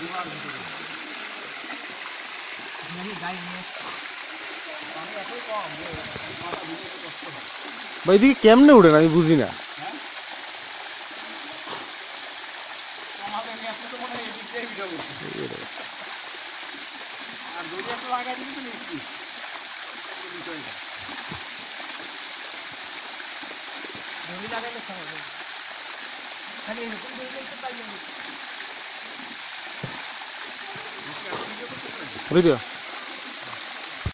ভাই এদিকে কেমনে উঠেন আমি বুঝি না। ভিডিও